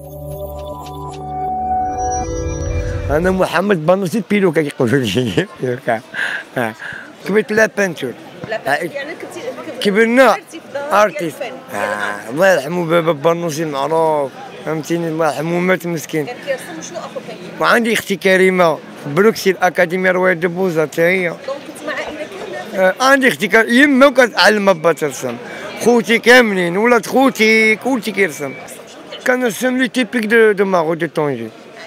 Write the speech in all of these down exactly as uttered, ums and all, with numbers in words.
انا محمد بانوسي بيلوكا كيقولوا لي بيلوكا. كبرت لا بانتور يعني كنتي كبرنا ارتيست. آه. الله يرحمه بابا بانوسي معروف، فهمتيني، الله يرحمه مات مسكين. كان كيرسم وشنو اخو كان كيدير؟ وعندي اختي كريمه في بروكسي الاكاديميه رواد دبوزه حتى هي. دونك كنت مع عائله كامله؟ آه عندي اختي كر... يما كتعلم با ترسم، خوتي كاملين ولاد خوتي كلشي كيرسم. كنرسم لي تيبيك دو دو ماغو دو طونجي.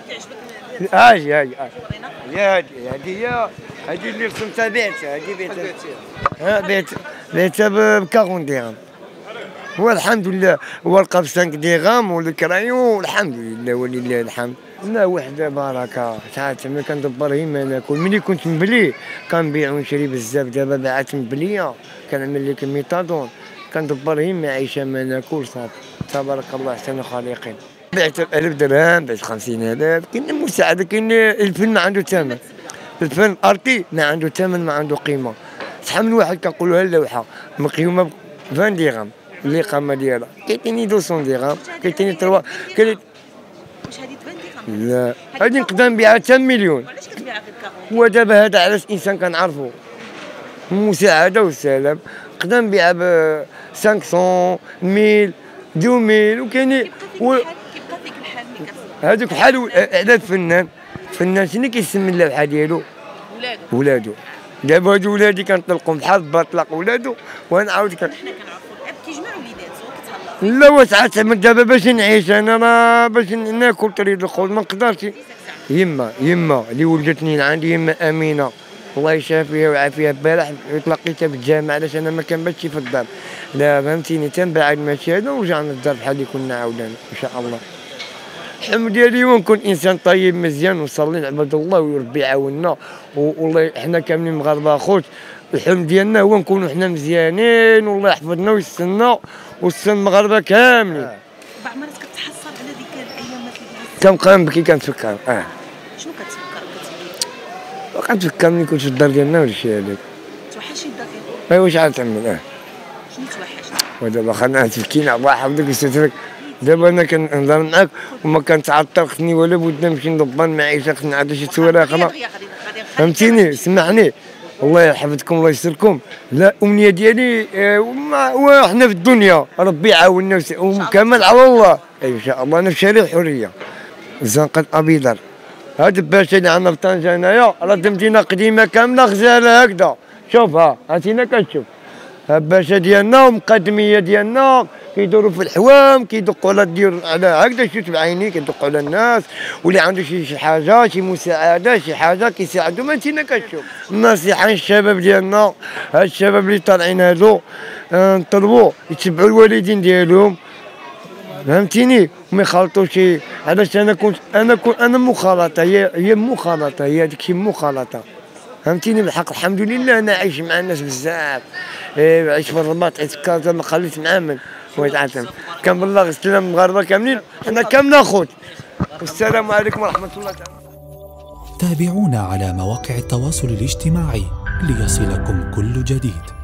هاجي هاجي هاجي هادي هادي هي هادي اللي رسمتها بعتها، هادي بعتها. ها بعت بعتها ب أربعين درهم. والحمد لله ورقه ب خمسة درهم والكرايون والحمد لله ولله الحمد. لا وحده بركه، ساعات ملي كندبر هيما ناكل، ملي كنت مبلي كنبيع ونشري بزاف، دابا بعات مبليه كنعمل لي كميطادون كندبر هيما عايشه ما ناكل صافي. تبارك الله احسن الخالقين. بعت ألف درهم، بعت خمسين ألف، كاين مساعده، كاين الفن ما عنده ثمن، الفن ارتي ما عنده ثمن، ما عنده قيمه. شحال من واحد كنقولوا اللوحه مقيومه ب عشرين درهم الإقامة ديالها، كاين مئتين درهم، كاين ثلاثة، كاين واش هذه عشرين درهم؟ لا هذه نقدر نبيعها حتى مليون. علاش كتبيعها غير أربعين؟ هو دابا هذا علاش انسان كنعرفو المساعده والسلام، نقدر نبيعها ب خمسمية مية ألفين وكاين كيبقى فيك الحال ملي كتصور. هذوك بحال على الفنان، الفنان شنو كيسمي اللوحه ديالو؟ ولادو. ولادو. دابا هادو ولادي كنطلقهم بحال با طلق ولادو، وانا عاود كن حنا كنعرفوا الاب كيجمع وليداتو كيتهلا. لا وسعات دابا باش نعيش انا راه باش ناكل طريق الخبز ما نقدرش. يما يما اللي ولدتني عندي يما امينه الله يشافيها ويعافيها، البارح تلقيتها بالجامع علاش انا ما كنباتش في الدار. لا فهمتيني تنبعد ماشي هذا ورجعنا للدار بحال اللي كنا عاودنا ان شاء الله. الحلم ديالي هو نكون انسان طيب مزيان ونصلي نعبد الله وربي يعاوننا، والله حنا كاملين مغاربه خوت، الحلم ديالنا هو نكونوا حنا مزيانين والله يحفظنا ويسترنا ويستر المغاربه كاملين. بعض المرات كتحسر على ديك الايام اللي كنبقى نبكي كنتفكر. اه شنو كتفكر كتبكي؟ كنتفكر ملي كنت في الدار ديالنا ولا شي هذاك. توحشي الدار ديالك؟ ايوا شحال تعمل. اه شنو توحشت؟ ودابا خلينا تبكينا الله يحفظك ويسترك. دابا انا كنهضر معاك وما كنتعطل، خصني ولا بد نمشي ندبر المعيشه، خصني نعاد شي سوايع اخرى، فهمتيني. سمعني الله يحفظكم الله يستركم. لا الامنيه ديالي وحنا في الدنيا ربي يعاوننا وكمل على الله. اي ان شاء الله. انا في شارع الحريه زنقه ابي ذر، هاد الباشا اللي عندنا في طنجه هنايا راه مدينه قديمه كامله غزاله هكذا. شوفها هاتينا كنشوف الباشا ديالنا ومقدميه ديالنا كيدوروا في الحوام، كيدقوا على دير على هكذا شفت بعيني كيدقوا على الناس، واللي عنده شي شي حاجه شي مساعده شي حاجه كيساعدوا. ما انتينا كتشوف. النصيحه للشباب ديالنا، هاد الشباب اللي طالعين هادو نطلبوا يتبعوا الوالدين ديالهم، فهمتيني، وما يخلطوش. علاش انا كنت انا كنت انا مخالطه، هي هي مخالطه، هي هذيك شي مخالطه، فهمتيني. بالحق الحمد لله انا عايش مع الناس بزاف. إيه عايش في الرباط، عيش في كازا، ما خليت نعامل ويتعاتم. كان بالله السلام المغاربه كاملين حنا كاملين اخوت. والسلام عليكم ورحمه الله تعالى. تابعونا على مواقع التواصل الاجتماعي ليصلكم كل جديد.